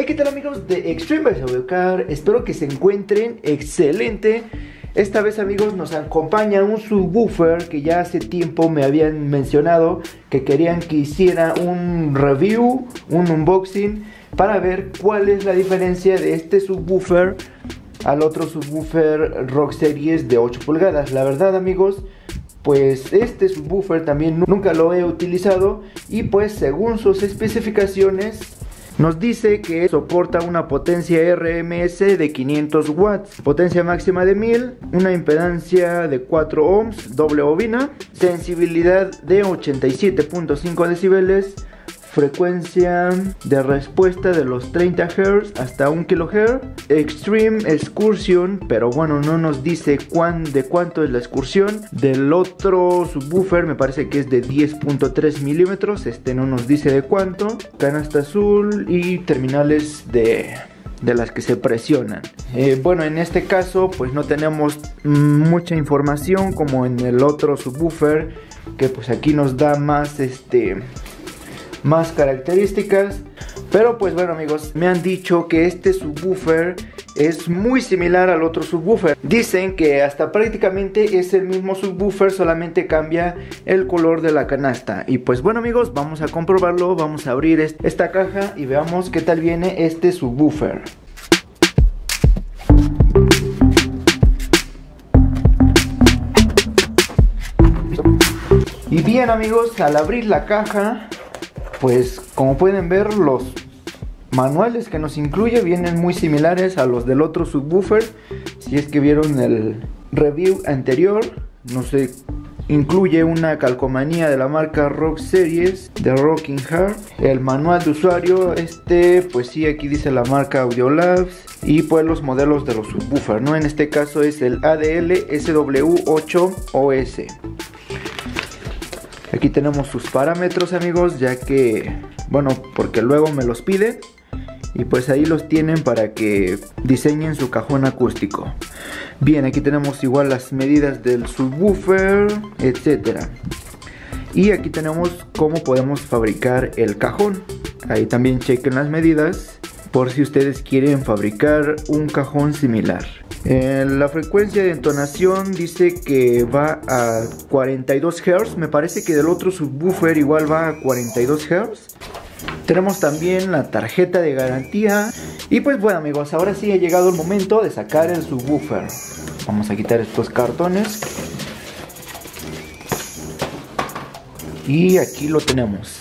Hey, ¿qué tal amigos de Extreme Base Audio Car? Espero que se encuentren excelente. Esta vez amigos nos acompaña un subwoofer que ya hace tiempo me habían mencionado que querían que hiciera un review, un unboxing para ver cuál es la diferencia de este subwoofer al otro subwoofer Rock Series de 8 pulgadas. La verdad amigos, pues este subwoofer también nunca lo he utilizado y pues según sus especificaciones nos dice que soporta una potencia RMS de 500 watts, potencia máxima de 1000, una impedancia de 4 ohms, doble bobina, sensibilidad de 87.5 decibeles, frecuencia de respuesta de los 30 Hz hasta 1 kHz, Extreme Excursion, pero bueno, no nos dice de cuánto es la excursión. Del otro subwoofer me parece que es de 10.3 milímetros, este no nos dice de cuánto. Canasta azul y terminales de las que se presionan. Bueno, en este caso pues no tenemos mucha información como en el otro subwoofer, que pues aquí nos da más más características. Pero pues bueno amigos, me han dicho que este subwoofer es muy similar al otro subwoofer. Dicen que hasta prácticamente es el mismo subwoofer, solamente cambia el color de la canasta. Y pues bueno amigos, vamos a comprobarlo. Vamos a abrir esta caja y veamos qué tal viene este subwoofer. Y bien amigos, al abrir la caja, pues como pueden ver, los manuales que nos incluye vienen muy similares a los del otro subwoofer. Si es que vieron el review anterior, nos incluye una calcomanía de la marca Rock Series de Rocking Heart. El manual de usuario, pues sí, aquí dice la marca Audiolabs y pues los modelos de los subwoofers, ¿no? En este caso es el ADL SW8OS. Aquí tenemos sus parámetros amigos, ya que, bueno, porque luego me los piden. Y pues ahí los tienen para que diseñen su cajón acústico. Bien, aquí tenemos igual las medidas del subwoofer, etcétera. Y aquí tenemos cómo podemos fabricar el cajón. Ahí también chequen las medidas por si ustedes quieren fabricar un cajón similar. La frecuencia de entonación dice que va a 42 Hz. Me parece que del otro subwoofer igual va a 42 Hz. Tenemos también la tarjeta de garantía. Y pues bueno amigos, ahora sí ha llegado el momento de sacar el subwoofer. Vamos a quitar estos cartones. Y aquí lo tenemos.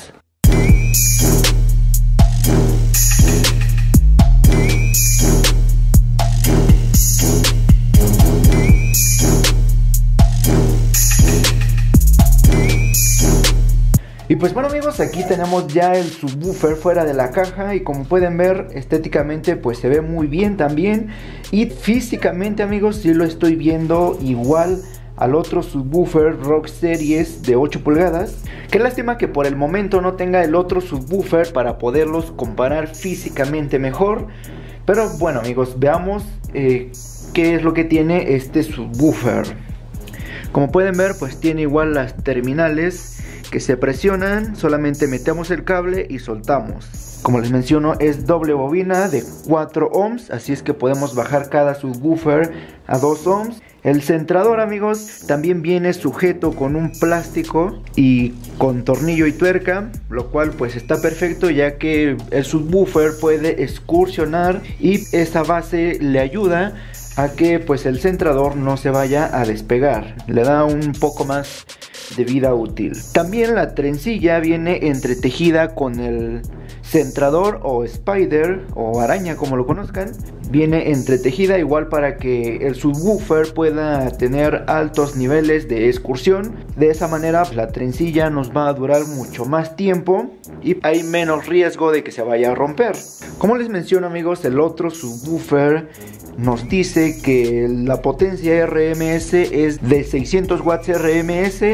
Y pues bueno amigos, aquí tenemos ya el subwoofer fuera de la caja y como pueden ver estéticamente pues se ve muy bien también. Y físicamente amigos sí lo estoy viendo igual al otro subwoofer Rock Series de 8 pulgadas. Qué lástima que por el momento no tenga el otro subwoofer para poderlos comparar físicamente mejor. Pero bueno amigos, veamos qué es lo que tiene este subwoofer. Como pueden ver pues tiene igual las terminales que se presionan, solamente metemos el cable y soltamos. Como les menciono, es doble bobina de 4 ohms, así es que podemos bajar cada subwoofer a 2 ohms. El centrador amigos también viene sujeto con un plástico y con tornillo y tuerca, lo cual pues está perfecto, ya que el subwoofer puede excursionar y esa base le ayuda a que pues el centrador no se vaya a despegar, le da un poco más de vida útil. También la trencilla viene entretejida con el centrador o spider o araña como lo conozcan. Viene entretejida igual para que el subwoofer pueda tener altos niveles de excursión. De esa manera la trencilla nos va a durar mucho más tiempo y hay menos riesgo de que se vaya a romper. Como les menciono amigos, el otro subwoofer nos dice que la potencia RMS es de 600 watts RMS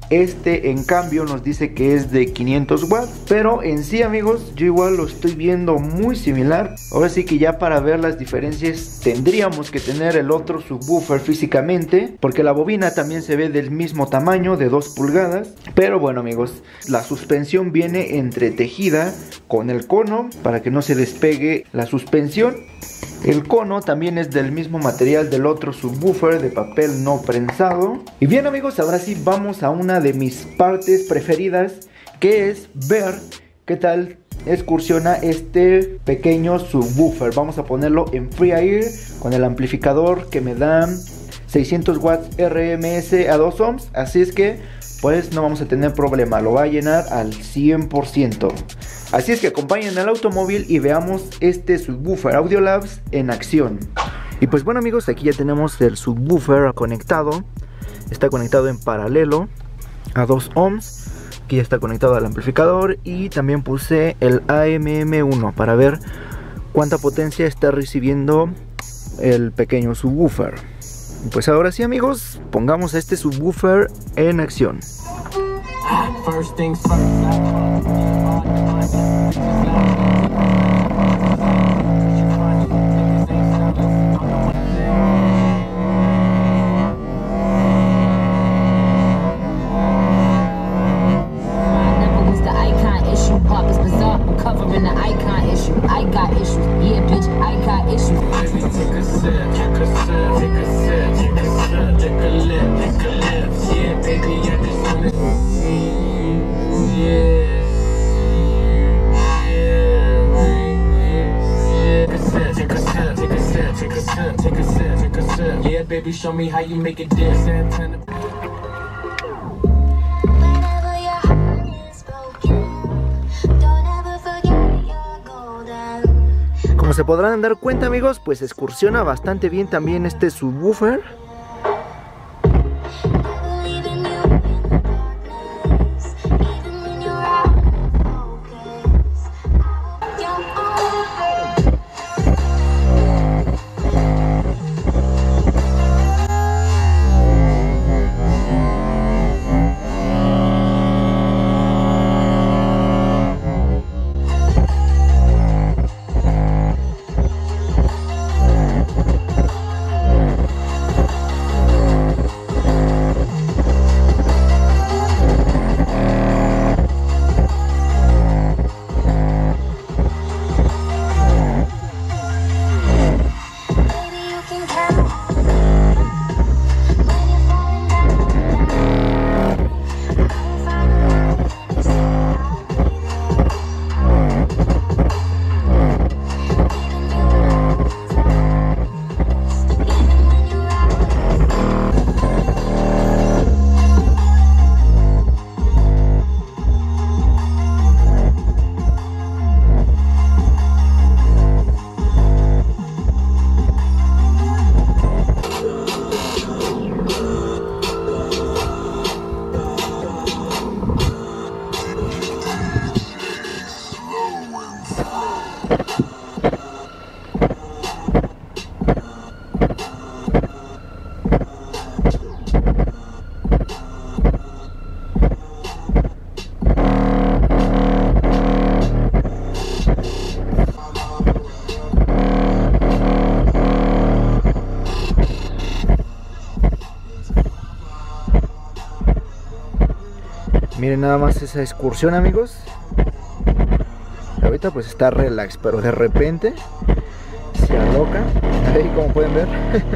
Este en cambio nos dice que es de 500 watts, pero en sí amigos yo igual lo estoy viendo muy similar. Ahora sí que ya para ver las diferencias tendríamos que tener el otro subwoofer físicamente, porque la bobina también se ve del mismo tamaño, de 2 pulgadas. Pero bueno amigos, la suspensión viene entretejida con el cono para que no se despegue la suspensión. El cono también es del mismo material del otro subwoofer, de papel no prensado. Y bien amigos, ahora sí vamos a una de mis partes preferidas, que es ver qué tal excursiona este pequeño subwoofer. Vamos a ponerlo en FreeAir con el amplificador que me da 600 watts RMS a 2 ohms. Así es que pues no vamos a tener problema, lo va a llenar al 100%. Así es que acompañen al automóvil y veamos este subwoofer Audiolabs en acción. Y pues bueno amigos, aquí ya tenemos el subwoofer conectado. Está conectado en paralelo a 2 ohms. Aquí ya está conectado al amplificador. Y también puse el AMM1 para ver cuánta potencia está recibiendo el pequeño subwoofer. Pues ahora sí amigos, pongamos a este subwoofer en acción. First things first. Baby, show me how you make it dance. Como se podrán dar cuenta amigos, pues excursiona bastante bien también este subwoofer. Miren nada más esa excursión amigos. Ahorita pues está relax, pero de repente se aloca. Ahí como pueden ver.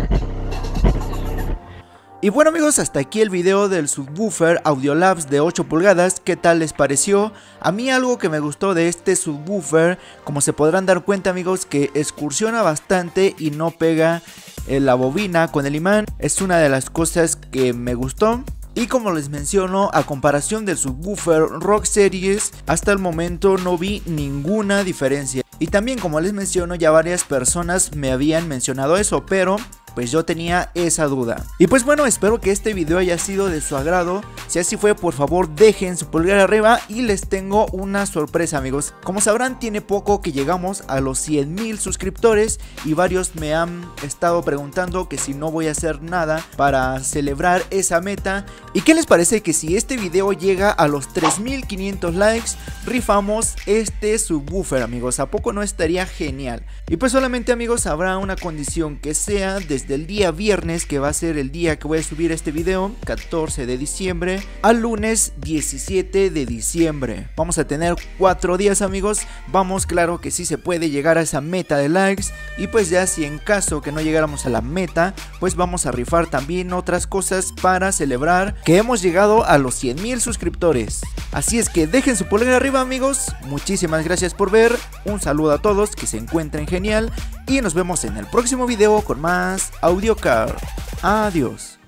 Y bueno amigos, hasta aquí el video del subwoofer Audiolabs de 8 pulgadas. ¿Qué tal les pareció? A mí algo que me gustó de este subwoofer, como se podrán dar cuenta amigos, que excursiona bastante y no pega la bobina con el imán. Es una de las cosas que me gustó. Y como les menciono, a comparación del subwoofer Rock Series, hasta el momento no vi ninguna diferencia. Y también como les menciono, ya varias personas me habían mencionado eso, pero Pues yo tenía esa duda. Y pues bueno, espero que este video haya sido de su agrado. Si así fue, por favor dejen su pulgar arriba y les tengo una sorpresa, amigos. Como sabrán, tiene poco que llegamos a los 100,000 suscriptores y varios me han estado preguntando que si no voy a hacer nada para celebrar esa meta. ¿Y qué les parece que si este video llega a los 3,500 likes, rifamos este subwoofer, amigos? ¿A poco no estaría genial? Y pues solamente, amigos, habrá una condición, que sea desde el día viernes, que va a ser el día que voy a subir este video, 14 de diciembre, al lunes 17 de diciembre. Vamos a tener 4 días, amigos. Vamos, claro que sí se puede llegar a esa meta de likes. Y pues ya si en caso que no llegáramos a la meta, pues vamos a rifar también otras cosas para celebrar que hemos llegado a los 100,000 suscriptores. Así es que dejen su pulgar arriba, amigos. Muchísimas gracias por ver. Un saludo a todos, que se encuentren genial. Y nos vemos en el próximo video con más AudioCar. Adiós.